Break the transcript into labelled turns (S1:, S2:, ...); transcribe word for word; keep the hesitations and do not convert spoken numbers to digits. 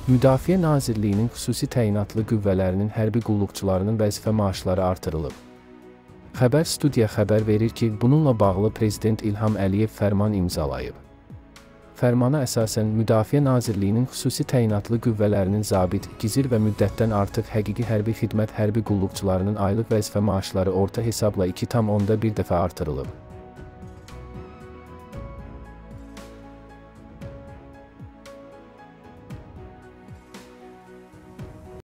S1: Müdafiə Nazirliyinin xüsusi təyinatlı qüvvələrinin hərbi qulluqçularının vəzifə maaşları artırılıb. Xəbər Studiya xəbər verir ki, bununla bağlı Prezident İlham Əliyev fərman imzalayıb. Fərmana əsasən Müdafiə Nazirliyinin xüsusi təyinatlı qüvvələrinin zabit, gizir və müddətdən artıq həqiqi hərbi xidmət hərbi qulluqçularının aylıq vəzifə maaşları orta hesabla iki tam onda bir dəfə artırılıb.